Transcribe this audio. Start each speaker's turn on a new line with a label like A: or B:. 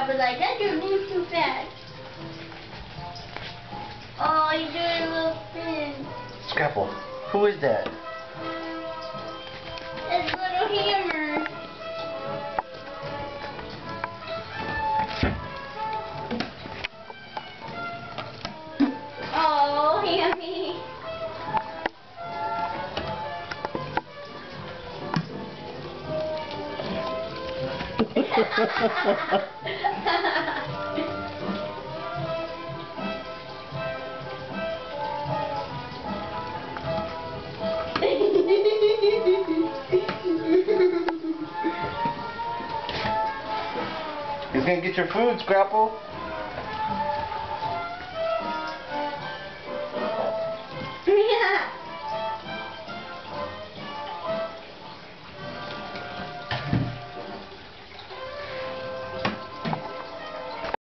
A: I was like, that dude moves too fast. Oh, he's doing a little spin.
B: Scrapple, who is that?
A: It's little hammer. Oh, Hammy.
B: He's gonna get your food, Scrapple.